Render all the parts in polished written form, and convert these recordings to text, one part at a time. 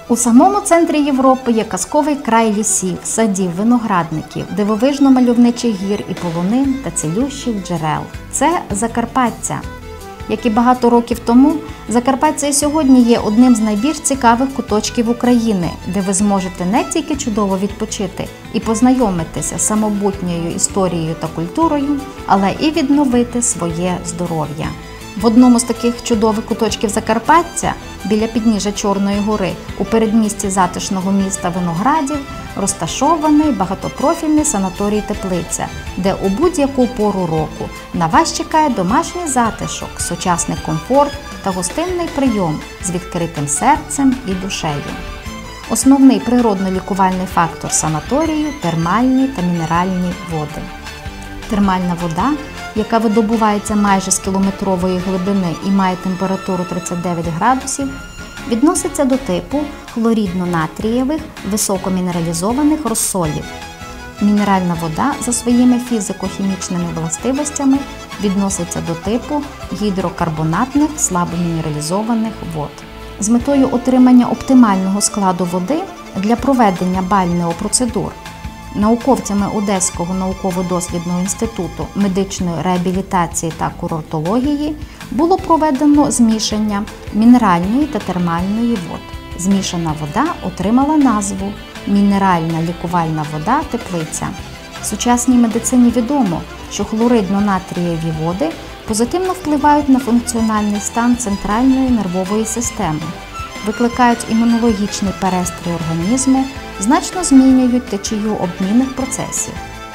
У самому центрі Європи є казковий край лісів, садів, виноградників, дивовижно мальовничих гір і полонин та цілющих джерел. Це Закарпаття. Як і багато років тому, Закарпаття і сьогодні є одним з найбільш цікавих куточків України, де ви зможете не тільки чудово відпочити і познайомитися з самобутньою історією та культурою, але і відновити своє здоров'я. В одному з таких чудових куточків Закарпаття, біля підніжжя Чорної гори, у передмісті затишного міста Виноградів, розташований багатопрофільний санаторій «Теплиця», де у будь-яку пору року на вас чекає домашній затишок, сучасний комфорт та гостинний прийом з відкритим серцем і душею. Основний природно-лікувальний фактор санаторію – термальні та мінеральні води. Термальна вода, яка видобувається майже з кілометрової глибини і має температуру 39 градусів, відноситься до типу хлоридно-натрієвих високомінералізованих розсолів. Мінеральна вода за своїми фізико-хімічними властивостями відноситься до типу гідрокарбонатних слабомінералізованих вод. З метою отримання оптимального складу води для проведення бальнеопроцедур науковцями Одеського науково-дослідного інституту медичної реабілітації та курортології було проведено змішання мінеральної та термальної вод. Змішана вода отримала назву «Мінеральна лікувальна вода Теплиця». В сучасній медицині відомо, що хлоридно-натрієві води позитивно впливають на функціональний стан центральної нервової системи, викликають імунологічний перестрій організму, значно змінюють течію обмінних процесів.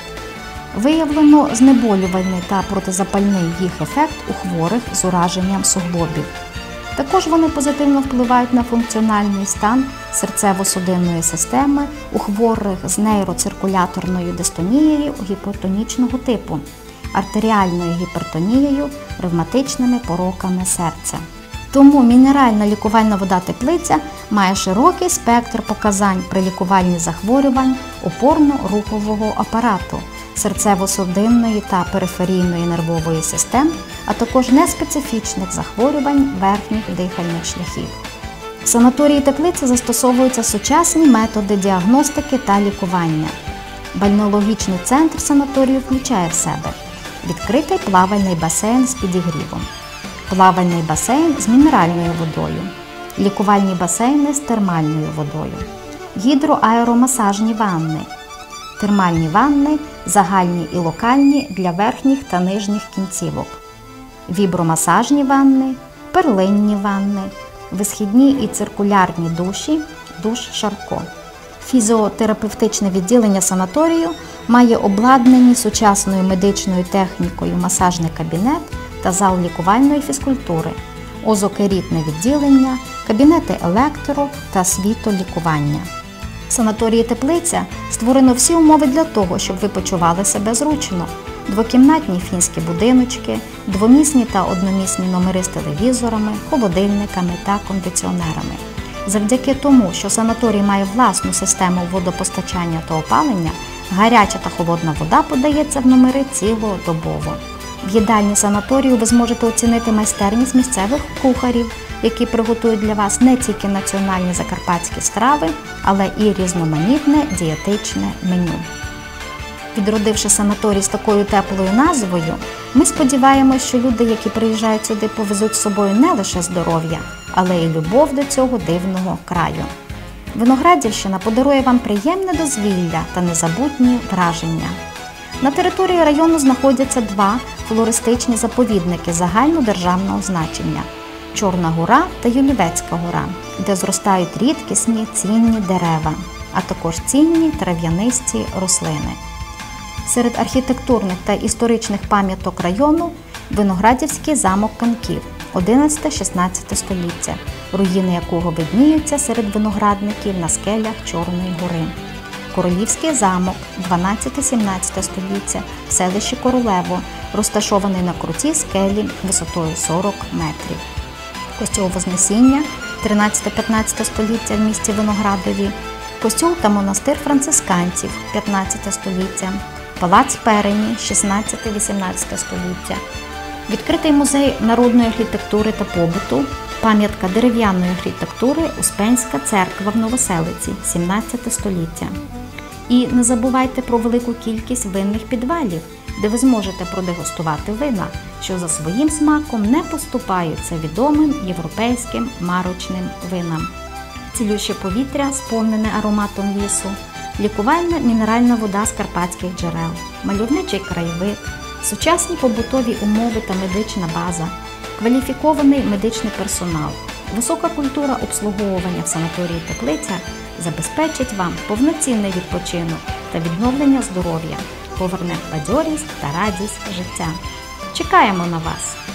Виявлено знеболювальний та протизапальний їх ефект у хворих з ураженням суглобів. Також вони позитивно впливають на функціональний стан серцево-судинної системи у хворих з нейроциркуляторною дистонією гіпертонічного типу, артеріальною гіпертонією, ревматичними пороками серця. Тому мінеральна лікувальна вода Теплиця має широкий спектр показань при лікуванні захворювань опорно-рухового апарату, серцево-судинної та периферійної нервової систем, а також неспецифічних захворювань верхніх дихальних шляхів. В санаторії Теплиця застосовуються сучасні методи діагностики та лікування. Бальнеологічний центр санаторію включає в себе відкритий плавальний басейн з підігрівом, плавальний басейн з мінеральною водою, лікувальні басейни з термальною водою, гідроаеромасажні ванни, термальні ванни загальні і локальні для верхніх та нижніх кінцівок, вібромасажні ванни, перлинні ванни, висхідні і циркулярні душі, душ Шарко. Фізіотерапевтичне відділення санаторію має обладнані сучасною медичною технікою масажний кабінет та зал лікувальної фізкультури, озокерітне відділення, кабінети електро та світлолікування. В санаторії Теплиця створено всі умови для того, щоб ви почували себе зручно. Двокімнатні фінські будиночки, двомісні та одномісні номери з телевізорами, холодильниками та кондиціонерами. Завдяки тому, що санаторій має власну систему водопостачання та опалення, гаряча та холодна вода подається в номери цілодобово. В їдальні санаторію ви зможете оцінити майстерність місцевих кухарів, які приготують для вас не тільки національні закарпатські страви, але і різноманітне дієтичне меню. Відродивши санаторій з такою теплою назвою, ми сподіваємось, що люди, які приїжджають сюди, повезуть з собою не лише здоров'я, але й любов до цього дивного краю. Виноградівщина подарує вам приємне дозвілля та незабутні враження. На території району знаходяться два флористичні заповідники загальнодержавного значення – Чорна гора та Юлівецька гора, де зростають рідкісні цінні дерева, а також цінні трав'янисті рослини. Серед архітектурних та історичних пам'яток району – Виноградівський замок Канків, 11-16 століття, руїни якого видніються серед виноградників на скелях Чорної гори. Королівський замок, 12-17 століття, в селищі Королево, розташований на крутій скелі висотою 40 метрів. Костьол Вознесіння, 13-15 століття в місті Виноградові, костьол та монастир францисканців, 15 століття, палац Перені, 16-18 століття, відкритий музей народної архітектури та побуту, Пам'ятка дерев'яної архітектури Успенська церква в Новоселиці, 17 століття. І не забувайте про велику кількість винних підвалів, де ви зможете продегустувати вина, що за своїм смаком не поступаються відомим європейським марочним винам. Цілюще повітря, сповнене ароматом лісу, лікувальна мінеральна вода з карпатських джерел, мальовничий краєвид, сучасні побутові умови та медична база, кваліфікований медичний персонал, висока культура обслуговування в санаторії «Теплиця» забезпечить вам повноцінний відпочинок та відновлення здоров'я, поверне бадьорість та радість життя. Чекаємо на вас!